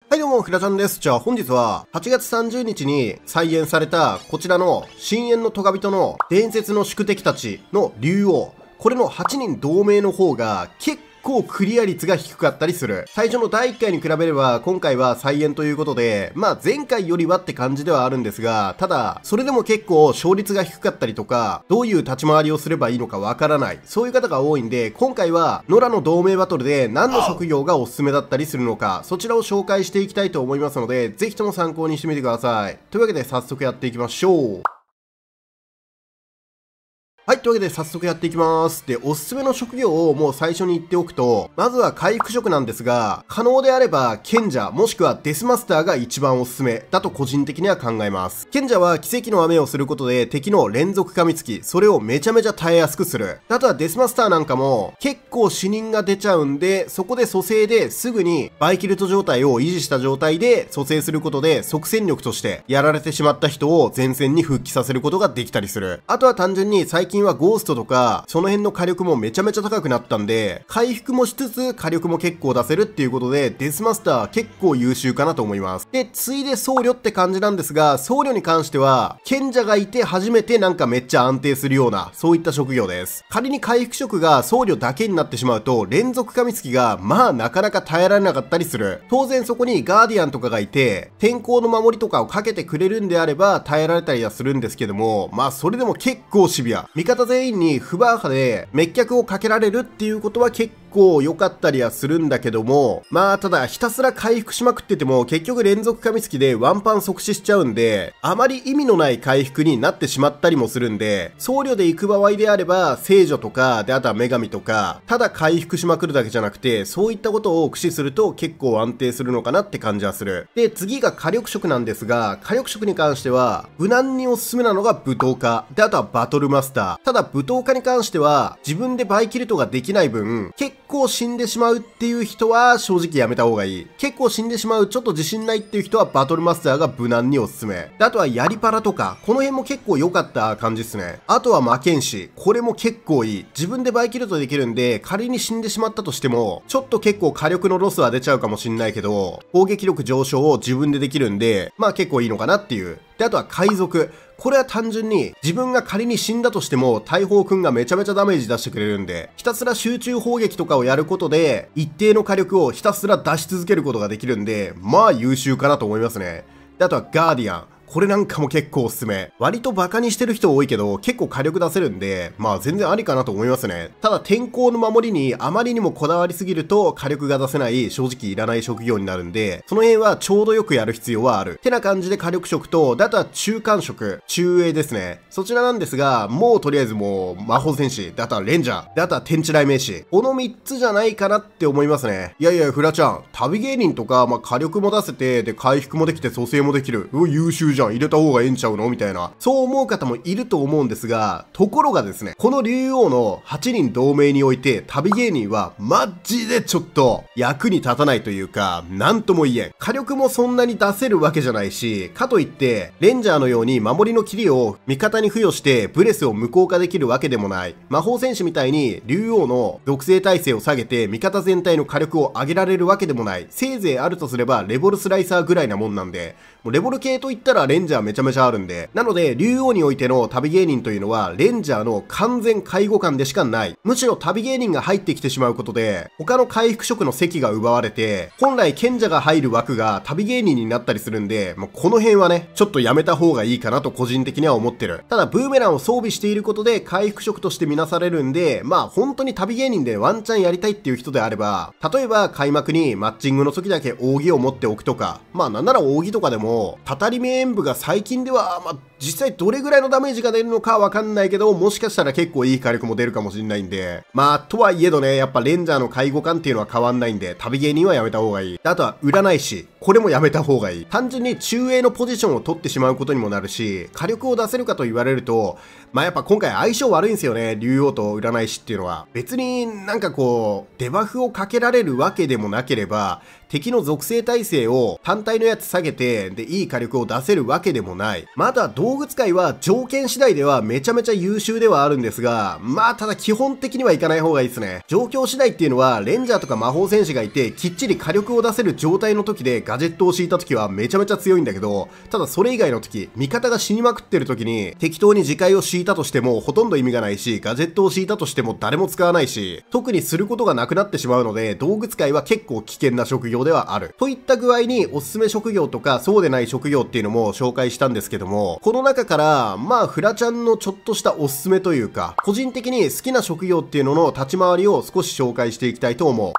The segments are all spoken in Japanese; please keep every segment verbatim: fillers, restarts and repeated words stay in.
はいどうも、ひらちゃんです。じゃあ本日ははちがつさんじゅうにちに再演されたこちらの深淵のトガ人の伝説の宿敵たちの竜王。これのはちにん同盟の方が結構結構クリア率が低かったりする。最初のだいいっかいに比べれば今回は再演ということで、まあ前回よりはって感じではあるんですが、ただそれでも結構勝率が低かったりとか、どういう立ち回りをすればいいのかわからない、そういう方が多いんで、今回は野良の同盟バトルで何の職業がおすすめだったりするのか、そちらを紹介していきたいと思いますので、ぜひとも参考にしてみてください。というわけで早速やっていきましょう。はい、というわけで早速やっていきます。で、おすすめの職業をもう最初に言っておくと、まずは回復職なんですが、可能であれば賢者もしくはデスマスターが一番おすすめだと個人的には考えます。賢者は奇跡の雨をすることで敵の連続噛みつき、それをめちゃめちゃ耐えやすくする。あとはデスマスターなんかも結構死人が出ちゃうんで、そこで蘇生ですぐにバイキルト状態を維持した状態で蘇生することで即戦力としてやられてしまった人を前線に復帰させることができたりする。あとは単純に最近はゴーストとかその辺の火力もめちゃめちゃ高くなったんで、回復もしつつ火力も結構出せるっていうことでデスマスター結構優秀かなと思います。で、ついで僧侶って感じなんですが、僧侶に関しては賢者がいて初めてなんかめっちゃ安定するようなそういった職業です。仮に回復職が僧侶だけになってしまうと連続噛みつきがまあなかなか耐えられなかったりする。当然そこにガーディアンとかがいて天候の守りとかをかけてくれるんであれば耐えられたりはするんですけども、まあそれでも結構シビア。味方全員にフバーハで滅却をかけられるっていうことは結構良かったりはするんだけども、まあただひたすら回復しまくってても結局連続噛みつきでワンパン即死しちゃうんで、あまり意味のない回復になってしまったりもするんで、僧侶で行く場合であれば聖女とかで、あとは女神とかただ回復しまくるだけじゃなくて、そういったことを駆使すると結構安定するのかなって感じはする。で、次が火力職なんですが、火力職に関しては無難におすすめなのが武闘家で、あとはバトルマスター。ただ武闘家に関しては自分でバイキルトができない分結構死んでしまうっていう人は正直やめた方がいい。結構死んでしまう、ちょっと自信ないっていう人はバトルマスターが無難におすすめで、あとはヤリパラとかこの辺も結構良かった感じですね。あとは魔剣士、これも結構いい。自分でバイキルトできるんで仮に死んでしまったとしてもちょっと結構火力のロスは出ちゃうかもしんないけど、攻撃力上昇を自分でできるんでまあ結構いいのかなっていう。で、あとは海賊。これは単純に自分が仮に死んだとしても大砲くんがめちゃめちゃダメージ出してくれるんで、ひたすら集中砲撃とかをやることで一定の火力をひたすら出し続けることができるんで、まあ優秀かなと思いますね。で、あとはガーディアン。これなんかも結構おすすめ。割とバカにしてる人多いけど結構火力出せるんで、まあ全然ありかなと思いますね。ただ天候の守りにあまりにもこだわりすぎると火力が出せない、正直いらない職業になるんで、その辺はちょうどよくやる必要はある。てな感じで火力職と、であとは中間職、中衛ですね。そちらなんですが、もうとりあえずもう魔法戦士、であとはレンジャー、であとは天地雷鳴士。このみっつじゃないかなって思いますね。いやいや、フラちゃん、旅芸人とか、まあ火力も出せて、で回復もできて蘇生もできる。うわ、優秀じゃん。じゃん入れた方がええんちゃうのみたいな、そう思う方もいると思うんですが、ところがですね、この竜王のはちにん同盟において旅芸人はマジでちょっと役に立たないというか、なんとも言えん。火力もそんなに出せるわけじゃないし、かといってレンジャーのように守りの切りを味方に付与してブレスを無効化できるわけでもない。魔法戦士みたいに竜王の属性耐性を下げて味方全体の火力を上げられるわけでもない。せいぜいあるとすればレボルスライサーぐらいなもんなんで、もうレボル系といったらレンジャーめちゃめちゃあるんで、なので竜王においての旅芸人というのはレンジャーの完全介護官でしかない。むしろ旅芸人が入ってきてしまうことで他の回復職の席が奪われて、本来賢者が入る枠が旅芸人になったりするんで、もうこの辺はねちょっとやめた方がいいかなと個人的には思ってる。ただブーメランを装備していることで回復職としてみなされるんで、まあ本当に旅芸人でワンチャンやりたいっていう人であれば、例えば開幕にマッチングの時だけ扇を持っておくとか、まあなんなら扇とかでもたたりめ演武が最近ではまあ実際どれぐらいのダメージが出るのかわかんないけど、もしかしたら結構いい火力も出るかもしれないんで、まあとはいえどね、やっぱレンジャーの介護官っていうのは変わんないんで旅芸人はやめた方がいい。あとは占い師、これもやめた方がいい。単純に中衛のポジションを取ってしまうことにもなるし、火力を出せるかと言われると、まあやっぱ今回相性悪いんですよね、竜王と占い師っていうのは。別になんかこうデバフをかけられるわけでもなければ、敵の属性耐性を単体のやつ下げてでいい火力を出せるわけでもない。また道具使いは条件次第ではめちゃめちゃ優秀ではあるんですが、まあただ基本的にはいかない方がいいですね。状況次第っていうのはレンジャーとか魔法戦士がいてきっちり火力を出せる状態の時でガジェットを敷いた時はめちゃめちゃ強いんだけど、ただそれ以外の時、味方が死にまくってる時に適当に自戒を敷いたとしてもほとんど意味がないし、ガジェットを敷いたとしても誰も使わないし、特にすることがなくなってしまうので、道具使いは結構危険な職業ではある。といった具合におすすめ職業とかそうでない職業っていうのも紹介したんですけども、この中からまあフラちゃんのちょっとしたおすすめというか、個人的に好きな職業っていうのの立ち回りを少し紹介していきたいと思う。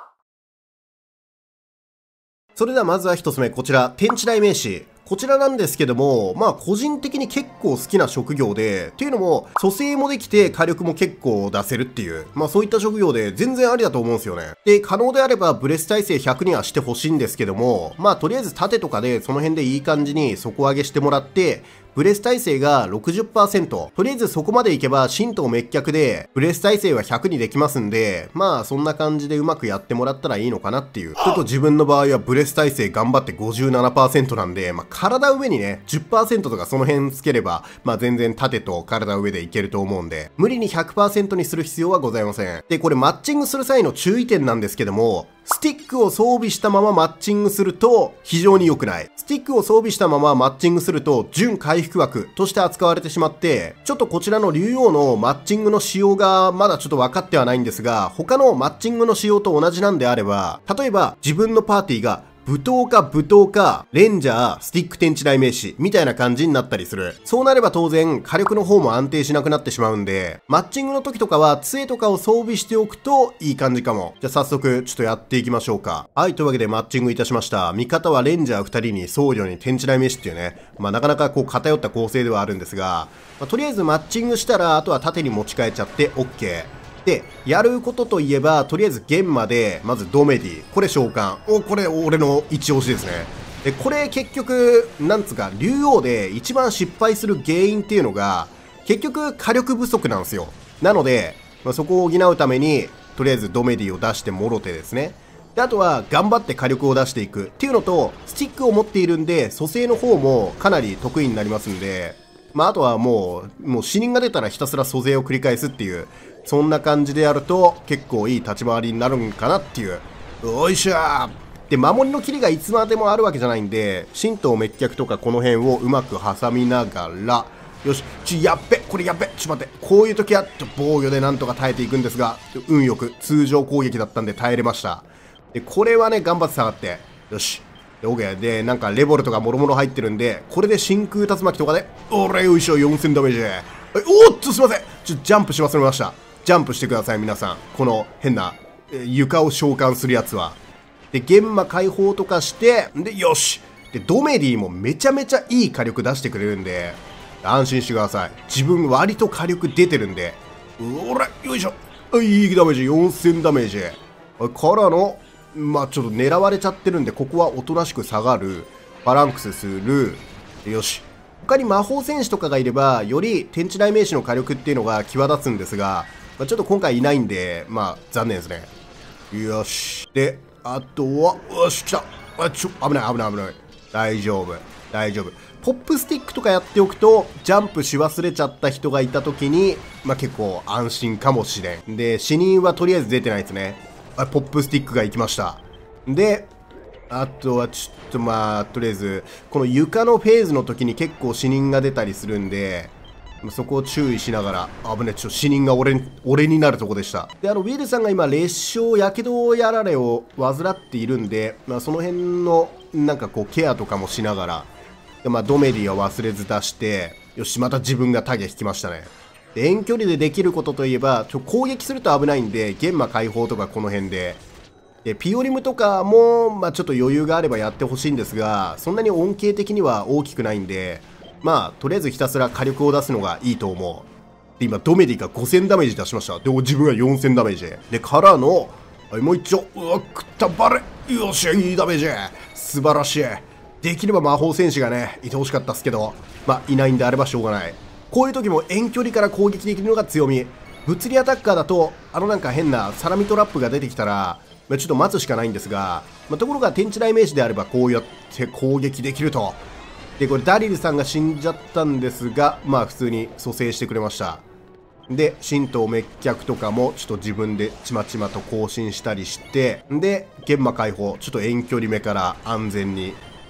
それではまずは一つ目、こちら、天地代名詞。こちらなんですけども、まあ個人的に結構好きな職業で、っていうのも、蘇生もできて火力も結構出せるっていう、まあそういった職業で全然ありだと思うんですよね。で、可能であればブレス耐性ひゃくにはしてほしいんですけども、まあとりあえず盾とかでその辺でいい感じに底上げしてもらって、ブレス耐性が ろくじゅっパーセント。とりあえずそこまでいけば、神道滅却で、ブレス耐性はひゃくにできますんで、まあそんな感じでうまくやってもらったらいいのかなっていう。ちょっと自分の場合はブレス耐性頑張って ごじゅうななパーセント なんで、まあ体上にね、じゅっパーセント とかその辺つければ、まあ全然盾と体上でいけると思うんで、無理に ひゃくパーセント にする必要はございません。で、これマッチングする際の注意点なんですけども、スティックを装備したままマッチングすると非常に良くない。スティックを装備したままマッチングすると準回復枠として扱われてしまって、ちょっとこちらの竜王のマッチングの仕様がまだちょっと分かってはないんですが、他のマッチングの仕様と同じなんであれば、例えば自分のパーティーが武闘か武闘か、レンジャー、スティック天地代名詞、みたいな感じになったりする。そうなれば当然、火力の方も安定しなくなってしまうんで、マッチングの時とかは、杖とかを装備しておくといい感じかも。じゃあ早速、ちょっとやっていきましょうか。はい、というわけでマッチングいたしました。味方はレンジャーふたりに僧侶に天地代名詞っていうね、まあなかなかこう偏った構成ではあるんですが、まあ、とりあえずマッチングしたら、あとは盾に持ち替えちゃって OK。で、やることといえば、とりあえず玄魔で、まずドメディ。これ召喚。お、これ俺の一押しですね。で、これ結局、なんつうか、竜王で一番失敗する原因っていうのが、結局火力不足なんですよ。なので、まあ、そこを補うために、とりあえずドメディを出してもろてですね。で、あとは頑張って火力を出していくっていうのと、スティックを持っているんで、蘇生の方もかなり得意になりますんで、まあ、あとはもう、もう死人が出たらひたすら蘇生を繰り返すっていう、そんな感じでやると結構いい立ち回りになるんかなっていう。おいしょー。で、守りの切りがいつまでもあるわけじゃないんで、神道滅却とかこの辺をうまく挟みながら、よし、ち、やっべ、これやっべ、ちょっと待って、こういう時は、ちょ防御でなんとか耐えていくんですが、運よく通常攻撃だったんで耐えれました。で、これはね、頑張って下がって、よし。で、OK。で、なんかレボルとかもろもろ入ってるんで、これで真空竜巻とかで、おれよいしょ、よんせんダメージ。おーっと、すいません。ちょ、ジャンプし忘れました。ジャンプしてください、皆さん。この変な、え床を召喚するやつは。で、玄魔解放とかして、で、よし。で、ドメディもめちゃめちゃいい火力出してくれるんで、安心してください。自分割と火力出てるんで、おら、よいしょ。いいダメージ、よんせんダメージ。からの、まあちょっと狙われちゃってるんで、ここはおとなしく下がる。バランクスする。よし。他に魔法戦士とかがいれば、より天地代名詞の火力っていうのが際立つんですが、まあ、ちょっと今回いないんで、まあ残念ですね。よし。で、あとは、よし、来た。あ、ちょ、危ない危ない危ない。大丈夫。大丈夫。ポップスティックとかやっておくと、ジャンプし忘れちゃった人がいた時に、まあ結構安心かもしれん。で、死人はとりあえず出てないですね。あ、ポップスティックが行きました。で、あとはちょっとまあ、とりあえず、この床のフェーズの時に結構死人が出たりするんで、そこを注意しながら、あぶね、ちょっと死人が俺に、俺になるとこでした。で、あの、ウィルさんが今、裂傷、やけどやられを患っているんで、まあ、その辺の、なんかこう、ケアとかもしながら、でまあ、ドメディは忘れず出して、よし、また自分がタゲ引きましたね。で、遠距離でできることといえば、ちょ攻撃すると危ないんで、玄魔解放とかこの辺で、で、ピオリムとかも、まあ、ちょっと余裕があればやってほしいんですが、そんなに恩恵的には大きくないんで、まあ、とりあえずひたすら火力を出すのがいいと思う。で、今、ドメディがごせんダメージ出しました。で、自分がよんせんダメージ。で、からの、はい、もう一丁。うわ、くったばれ。よっしゃ、いいダメージ。素晴らしい。できれば魔法戦士がね、いてほしかったっすけど、まあ、いないんであればしょうがない。こういう時も遠距離から攻撃できるのが強み。物理アタッカーだと、あのなんか変なサラミトラップが出てきたら、まあ、ちょっと待つしかないんですが、まあ、ところが天地代名詞であればこうやって攻撃できると。で、これダリルさんが死んじゃったんですが、まあ普通に蘇生してくれました。で、神道滅却とかもちょっと自分でちまちまと更新したりして、で、玄魔解放、ちょっと遠距離目から安全に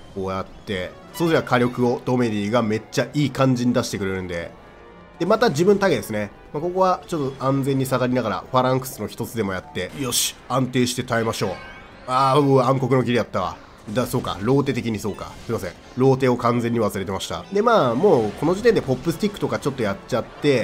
こうやって、そうじゃ火力をドメディがめっちゃいい感じに出してくれるんで。で、また自分タゲですね。まあ、ここはちょっと安全に下がりながら、ファランクスの一つでもやって、よし、安定して耐えましょう。あー、うわ、暗黒の霧やったわ。だ、そうか、ローテ的にそうか。すいません。ローテを完全に忘れてました。で、まあ、もう、この時点でポップスティックとかちょっとやっちゃって、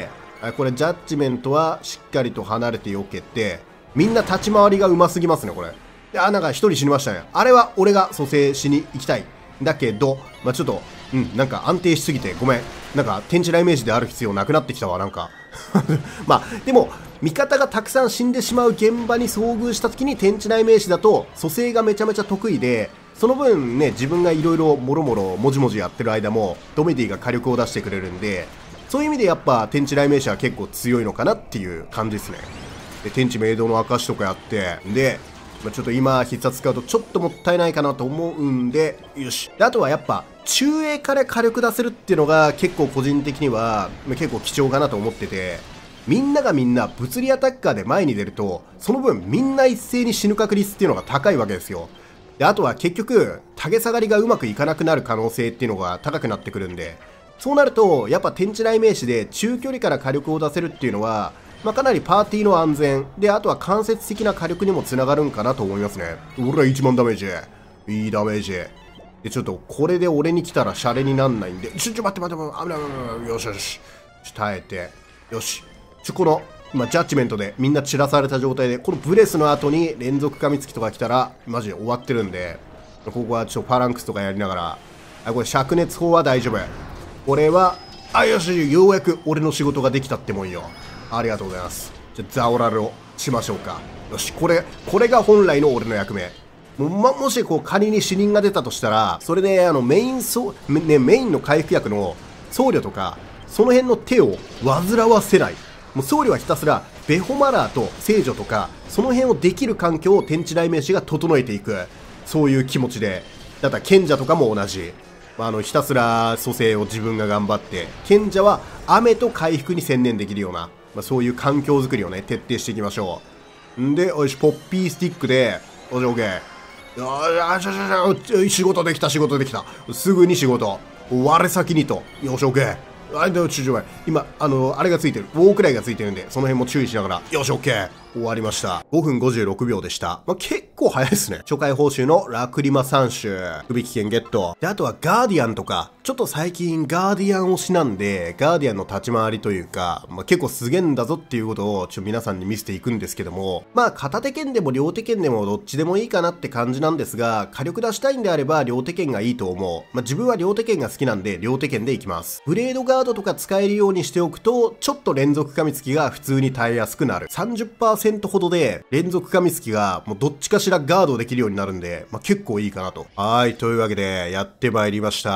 これ、ジャッジメントはしっかりと離れて避けて、みんな立ち回りがうますぎますね、これ。で、あ、なんか一人死にましたね。あれは俺が蘇生しに行きたい。だけど、まあ、ちょっと、うん、なんか安定しすぎて、ごめん。なんか、天地雷鳴士である必要なくなってきたわ、なんか。まあ、でも、味方がたくさん死んでしまう現場に遭遇した時に天地雷鳴士だと、蘇生がめちゃめちゃ得意で、その分ね、自分がいろいろもろもろもじもじやってる間も、ドメディが火力を出してくれるんで、そういう意味でやっぱ天地雷鳴士は結構強いのかなっていう感じですね。で、天地明動の証とかやって、で、まあ、ちょっと今必殺使うとちょっともったいないかなと思うんで、よし。で、あとはやっぱ、中衛から火力出せるっていうのが結構個人的には結構貴重かなと思ってて、みんながみんな物理アタッカーで前に出ると、その分みんな一斉に死ぬ確率っていうのが高いわけですよ。で、あとは結局、タゲ下がりがうまくいかなくなる可能性っていうのが高くなってくるんで、そうなると、やっぱ天地雷鳴士で中距離から火力を出せるっていうのは、まあ、かなりパーティーの安全、で、あとは間接的な火力にもつながるんかなと思いますね。俺はいちまんダメージ。いいダメージ。で、ちょっとこれで俺に来たらシャレになんないんで、ちょ、ちょ、待って待って待って、危ない危ない危ない、よしよし。耐えて、よし。ちょ、この、今、ジャッジメントでみんな散らされた状態で、このブレスの後に連続噛みつきとか来たら、マジで終わってるんで、ここはちょっとファランクスとかやりながら、あ、これ灼熱砲は大丈夫。これは、あ、よし、ようやく俺の仕事ができたってもんよ。ありがとうございます。じゃあ、ザオラルをしましょうか。よし、これ、これが本来の俺の役目。も, ま、もし、こう、仮に死人が出たとしたら、それで、あの、メイン、そう、ね、メインの回復薬の僧侶とか、その辺の手を煩わせない。もう僧侶はひたすら、ベホマラーと聖女とか、その辺をできる環境を天地雷鳴士が整えていく。そういう気持ちで。だから、賢者とかも同じ。あの、ひたすら蘇生を自分が頑張って、賢者は雨と回復に専念できるような、まあ、そういう環境づくりをね、徹底していきましょう。んで、よし、ポッピースティックで、よし、オッケー。よし、よし、よし、仕事できた、仕事できた。すぐに仕事。我先にと。よし、オッケー。あ、でも、ちょ、ちょ、今、あの、あれがついてる。ウォークライがついてるんで、その辺も注意しながら。よし、オッケー。終わりました。ごふんごじゅうろくびょうでした。まあ、結構早いですね。初回報酬のラクリマさん種。首危険ゲット。で、あとはガーディアンとか、ちょっと最近ガーディアン推しなんで、ガーディアンの立ち回りというか、まあ、結構すげえんだぞっていうことを、ちょ、皆さんに見せていくんですけども、まあ、片手剣でも両手剣でもどっちでもいいかなって感じなんですが、火力出したいんであれば両手剣がいいと思う。まあ、自分は両手剣が好きなんで、両手剣でいきます。ブレードガードとか使えるようにしておくと、ちょっと連続噛みつきが普通に耐えやすくなる。さんじゅっパーセント ほどで、連続噛みつきがもうどっちかしらガードできるようになるんで、まあ、結構いいかなと。はい、というわけで、やってまいりました。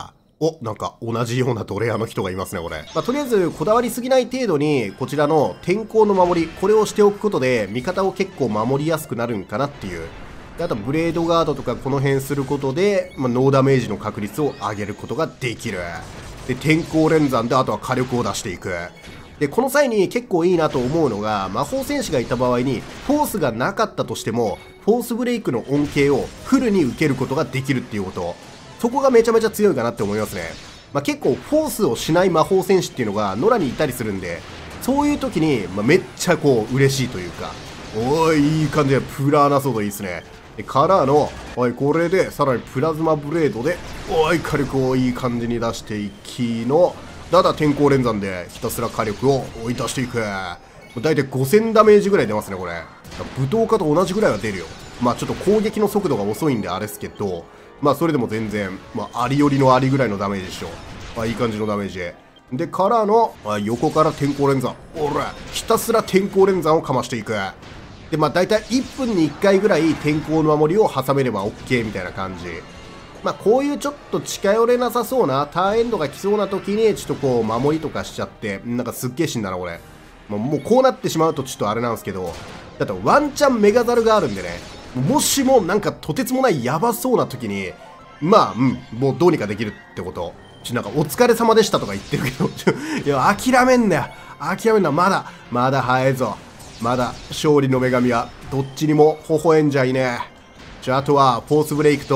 お、なんか同じようなドレアの人がいますね、これ。まあ、とりあえず、こだわりすぎない程度に、こちらの天候の守り、これをしておくことで、味方を結構守りやすくなるんかなっていう。で、あと、ブレードガードとかこの辺することで、まあ、ノーダメージの確率を上げることができる。で、天候連山で、あとは火力を出していく。で、この際に結構いいなと思うのが、魔法戦士がいた場合に、フォースがなかったとしても、フォースブレイクの恩恵をフルに受けることができるっていうこと。そこがめちゃめちゃ強いかなって思いますね。まあ、結構フォースをしない魔法戦士っていうのが野良にいたりするんで、そういう時に、まあ、めっちゃこう嬉しいというか、おーい、いい感じでプラーナソードいいですね。で、からの、おい、これで、さらにプラズマブレードで、おい、火力をいい感じに出していきの、ただ天候連山でひたすら火力を追い出していく。だいたいごせんダメージぐらい出ますね、これ。武闘家と同じぐらいは出るよ。まあちょっと攻撃の速度が遅いんであれですけど、まあそれでも全然、まあありよりのありぐらいのダメージでしょ。まあいい感じのダメージ。で、からの、まあ、横から天候連山。おら、ひたすら天候連山をかましていく。で、まあ大体いっぷんにいっかいぐらい天候の守りを挟めれば OK みたいな感じ。まあこういうちょっと近寄れなさそうなターンエンドが来そうな時にちょっとこう守りとかしちゃって、なんかすっげえ死んだなこれ。もう、もうこうなってしまうとちょっとあれなんですけど、だってワンチャンメガザルがあるんでね、もしもなんかとてつもないヤバそうな時に、まあうんもうどうにかできるってこと。ちょなんかお疲れ様でしたとか言ってるけど、いや諦めんなよ、諦めんな、まだまだ早いぞ。まだ勝利の女神はどっちにも微笑んじゃいねえ。じゃああとはフォースブレイクと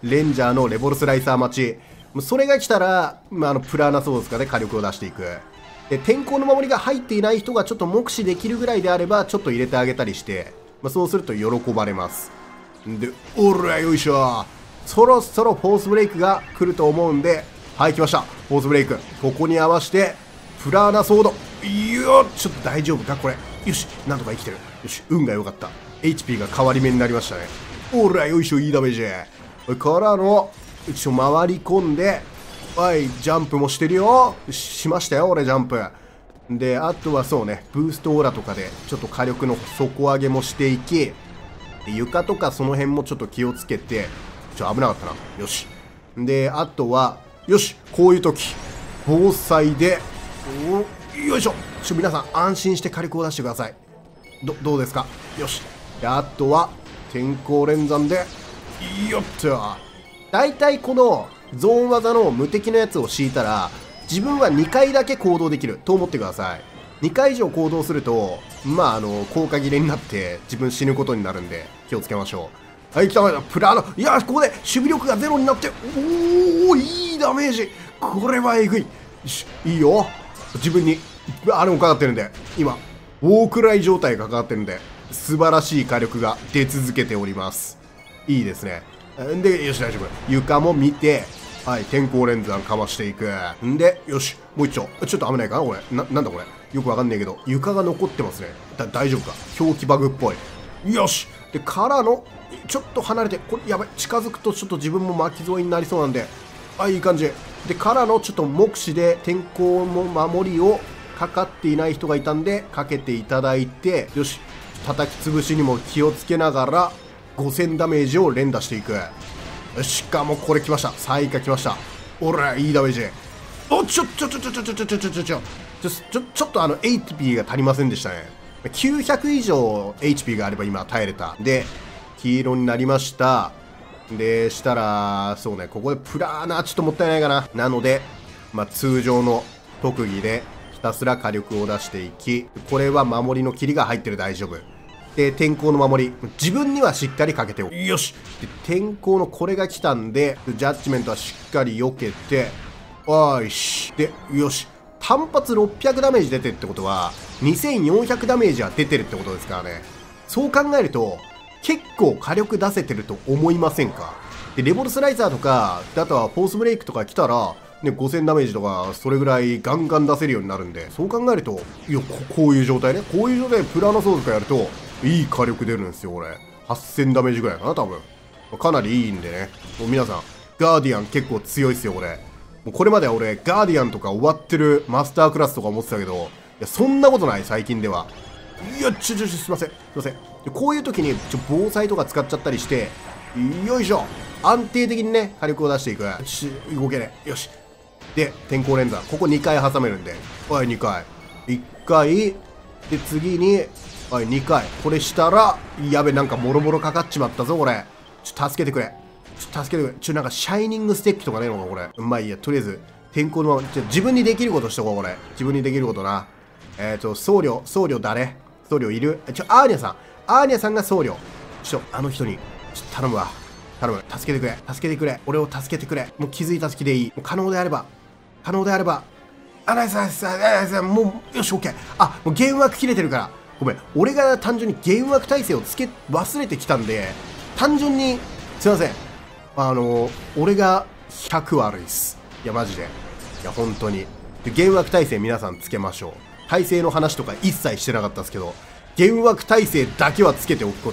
レンジャーのレボルスライサー待ち。それが来たら、まあ、あの、プラーナソードかで火力を出していく。で、天候の守りが入っていない人がちょっと目視できるぐらいであれば、ちょっと入れてあげたりして、まあ、そうすると喜ばれます。で、おら、よいしょ。そろそろフォースブレイクが来ると思うんで、はい、来ました。フォースブレイク。ここに合わせて、プラーナソード。よっ、ちょっと大丈夫かこれ。よし、なんとか生きてる。よし、運が良かった。エイチピー が変わり目になりましたね。おら、よいしょ、いいダメージ。からの、一応回り込んで、はい、ジャンプもしてるよ。しましたよ、俺、ジャンプ。で、あとはそうね、ブーストオーラとかで、ちょっと火力の底上げもしていき、で床とかその辺もちょっと気をつけて、ちょっと危なかったな。よし。で、あとは、よし、こういう時、防災で、およいしょ。ちょ、皆さん、安心して火力を出してください。ど、どうですか？よし。で、あとは、天候連山で、よっと。だいたいこの、ゾーン技の無敵のやつを敷いたら、自分はにかいだけ行動できると思ってください。にかい以上行動すると、まあ、あの、効果切れになって自分死ぬことになるんで、気をつけましょう。はい、来た、プラーナ。いや、ここで守備力がゼロになって、おー、いいダメージ。これはえぐい。よし、いいよ。自分に、あれもかかってるんで、今、ウォークライ状態がかかってるんで、素晴らしい火力が出続けております。いいですね。で、よし、大丈夫。床も見て、はい、天候連山かましていく。んで、よし、もう一丁。ちょっと危ないかなこれ。な、なんだこれ。よくわかんねえけど、床が残ってますね。だ、大丈夫か。表記バグっぽい。よし。で、からの、ちょっと離れて、これ、やばい。近づくとちょっと自分も巻き添えになりそうなんで。あ、いい感じ。で、からの、ちょっと目視で天候の守りをかかっていない人がいたんで、かけていただいて、よし。叩き潰しにも気をつけながら、ごせんダメージを連打していく。しかもこれ来ました。サイカ来ました。おら、いいダメージ。お、ちょ、ちょ、ちょ、ちょ、ちょ、ちょ、ちょ、ちょ、ちょ、ちょ、ちょ、ちょ、ちょっとあの、エイチピー が足りませんでしたね。きゅうひゃく以上 エイチピー があれば今耐えれた。で、黄色になりました。で、したら、そうね、ここでプラーナーちょっともったいないかな。なので、まあ、通常の特技でひたすら火力を出していき、これは守りの霧が入ってる、大丈夫。で、天候の守り。自分にはしっかりかけておく。よし。で、天候のこれが来たんで、ジャッジメントはしっかり避けて、おいし。で、よし。単発ろっぴゃくダメージ出てるってことは、にせんよんひゃくダメージは出てるってことですからね。そう考えると、結構火力出せてると思いませんか？で、レボルスライザーとか、あとはフォースブレイクとか来たら、ね、ごせんダメージとか、それぐらいガンガン出せるようになるんで、そう考えると、いや、こ, こういう状態ね。こういう状態でプラーナソードとかやると、いい火力出るんですよ、これ。はっせんダメージぐらいかな、多分。かなりいいんでね。もう皆さん、ガーディアン結構強いっすよ、これ。もうこれまでは俺、ガーディアンとか終わってるマスタークラスとか思ってたけど、いや、そんなことない、最近では。いや、ちょちょちょ、すいません。すいません。でこういう時に、ちょ、防災とか使っちゃったりして、よいしょ。安定的にね、火力を出していく。し、動けねえ。よし。で、天候連山。ここにかい挟めるんで。はい、にかい。いっかい。で、次に、はい、にかい。これしたら、やべ、なんかもろもろかかっちまったぞ、これ。ちょっと助けてくれ。ちょっと助けてくれ。ちょ、なんかシャイニングステッキとかねえのか、これ。まあいいや、とりあえず、天候のまま、ちょ、自分にできることしとこう、これ。自分にできることな。えっと、僧侶、僧侶誰？僧侶いる？ちょ、アーニャさん。アーニャさんが僧侶。ちょ、あの人に、ちょっと頼むわ。頼む。助けてくれ。助けてくれ。俺を助けてくれ。もう気づいた隙でいい。もう可能であれば。可能であれば。あ、ナイスナイスナイス。もう、よし、オッケー。あ、もうゲーム枠切れてるから。ごめん。俺が単純にゲーム枠耐性をつけ、忘れてきたんで、単純に、すいません。あの、俺がひゃく悪いっす。いや、マジで。いや、本当に。でゲーム枠耐性皆さんつけましょう。耐性の話とか一切してなかったですけど、ゲーム枠耐性だけはつけておくこと。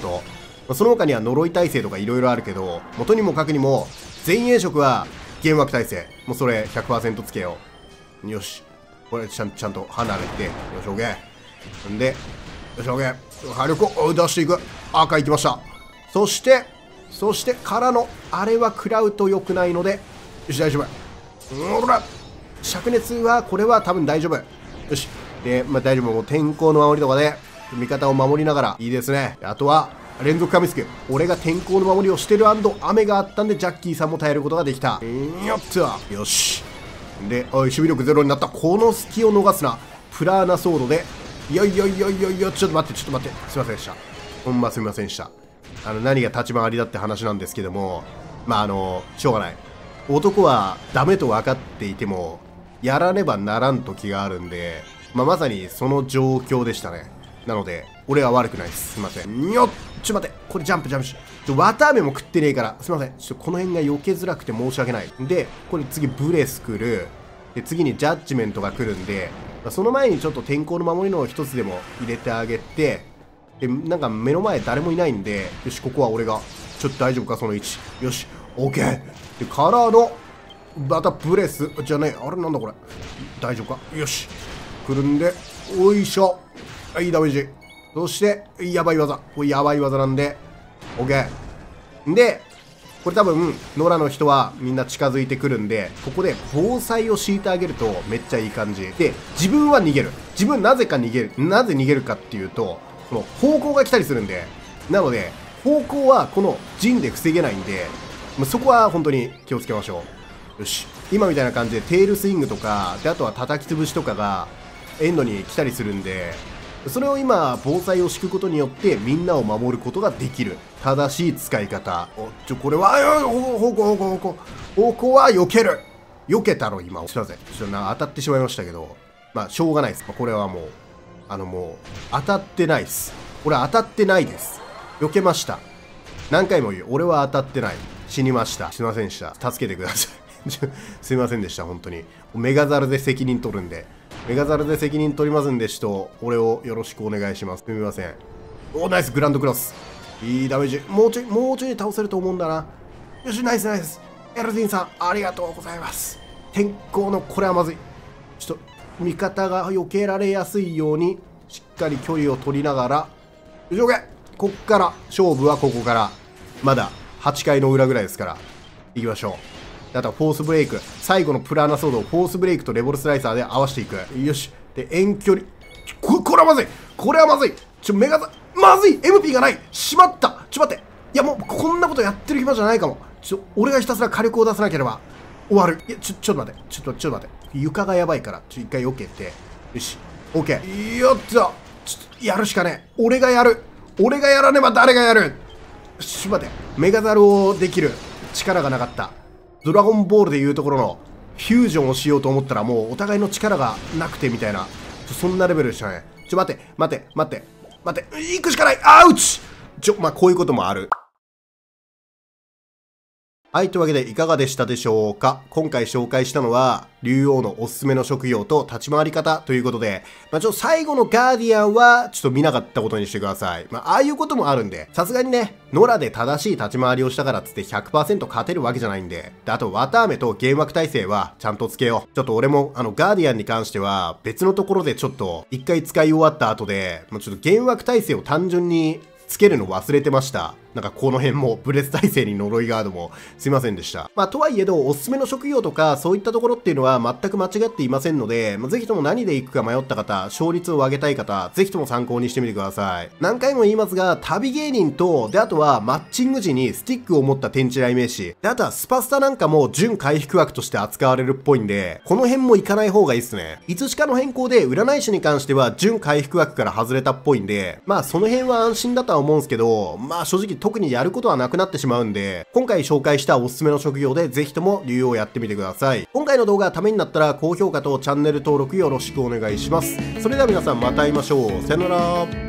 その他には呪い耐性とかいろいろあるけど、元にも核にも、前衛色はゲーム枠耐性。もうそれ ひゃくパーセント つけよう。よし。これちゃんちゃんと離れて、よし、オッケー。んで、よし、オッケー。火力を出していく。赤いきました。そして、そしてからの、あれは食らうと良くないので、よし、大丈夫。ほら。灼熱は、これは多分大丈夫。よし。で、まあ大丈夫。もう天候の守りとかで、味方を守りながら、いいですね。あとは、連続神スク。俺が天候の守りをしてる&雨があったんで、ジャッキーさんも耐えることができた。よっと。よし。で、おい、守備力ゼロになった。この隙を逃すな。プラーナソードで、いやいやいやいやいや、ちょっと待って、ちょっと待って。すいませんでした。ほんますみませんでした。あの、何が立ち回りだって話なんですけども、 まああの、しょうがない。男はダメと分かっていても、やらねばならん時があるんで、まあまさにその状況でしたね。なので、俺は悪くないです。すいません。よっちょ待って。これジャンプジャンプし。ちょ、綿飴も食ってねえから。すいません。ちょっとこの辺が避けづらくて申し訳ない。で、これ次ブレス来る。で、次にジャッジメントが来るんで、まあ、その前にちょっと天候の守りの一つでも入れてあげて、で、なんか目の前誰もいないんで、よし、ここは俺が。ちょっと大丈夫か、その位置。よし、オッケー。で、からの、またブレス。じゃねえ。あれなんだこれ。大丈夫か。よし。来るんで、おいしょ。はい、ダメージ。そして、やばい技。これやばい技なんで、オッケー。で、これ多分、野良の人はみんな近づいてくるんで、ここで防災を敷いてあげるとめっちゃいい感じ。で、自分は逃げる。自分なぜか逃げる。なぜ逃げるかっていうと、この方向が来たりするんで、なので、方向はこの陣で防げないんで、そこは本当に気をつけましょう。よし。今みたいな感じでテールスイングとか、で、あとは叩き潰しとかがエンドに来たりするんで、それを今、防災を敷くことによってみんなを守ることができる。正しい使い方。お、ちょ、これは、方向、方向、方向、方向。方向は避ける。避けたろ、今。すいません。ちょっとな、当たってしまいましたけど、まあ、しょうがないです。これはもう、あのもう、当たってないです。俺当たってないです。避けました。何回も言う。俺は当たってない。死にました。すいませんでした。助けてください。すいませんでした、本当に。メガザルで責任取るんで。メガザルで責任取りますんで、しと、俺をよろしくお願いします。すみません。お、ナイス、グランドクロス。いいダメージ。もうちょい、もうちょい倒せると思うんだな。よし、ナイスナイス。エルディンさん、ありがとうございます。天候の、これはまずい。ちょっと、味方が避けられやすいように、しっかり距離を取りながら、よし、オッケー。こっから、勝負はここから。まだ、はちかいの裏ぐらいですから。行きましょう。あとはフォースブレイク。最後のプラーナソードをフォースブレイクとレボルスライサーで合わせていく。よし。で、遠距離。こ、これはまずい。これはまずい。ちょ、メガザ、まずい !エムピー がない。しまった。ちょ、待って。いや、もう、こんなことやってる暇じゃないかも。ちょ、俺がひたすら火力を出さなければ終わる。いや、ちょ、ちょっと待って。ちょっと、ちょっと待って。床がやばいから、ちょ、一回避けて。よし。オッケー。よっと。ちょっと、やるしかねえ。俺がやる。俺がやらねば誰がやる。ちょ、待って。メガザルをできる力がなかった。ドラゴンボールでいうところのフュージョンをしようと思ったらもうお互いの力がなくてみたいな、そんなレベルでしたね。ちょ、待って、待って、待って、待って、行くしかない。アウチ。ちょ、まあ、こういうこともある。はい、というわけでいかがでしたでしょうか。今回紹介したのは、竜王のおすすめの職業と立ち回り方ということで、まあ、ちょっと最後のガーディアンは、ちょっと見なかったことにしてください。まあ、ああいうこともあるんで、さすがにね、野良で正しい立ち回りをしたからっつって ひゃくパーセント 勝てるわけじゃないんで、であと、綿飴とゲーム枠耐性はちゃんとつけよう。ちょっと俺も、あの、ガーディアンに関しては、別のところでちょっと、一回使い終わった後で、もうちょっとゲーム枠耐性を単純に、つけるの忘れてました。なんかこの辺も、ブレス耐性に呪いガードも、すいませんでした。まあ、とはいえど、おすすめの職業とか、そういったところっていうのは全く間違っていませんので、まあ、ぜひとも何で行くか迷った方、勝率を上げたい方、ぜひとも参考にしてみてください。何回も言いますが、旅芸人と、で、あとはマッチング時にスティックを持った天地雷鳴士、で、あとはスパスタなんかも準回復枠として扱われるっぽいんで、この辺も行かない方がいいっすね。いつしかの変更で、占い師に関しては準回復枠から外れたっぽいんで、まあその辺は安心だとは思うんですけど、まあ正直特にやることはなくなってしまうんで、今回紹介したおすすめの職業でぜひとも竜王やってみてください。今回の動画がためになったら高評価とチャンネル登録よろしくお願いします。それでは皆さんまた会いましょう。さよなら。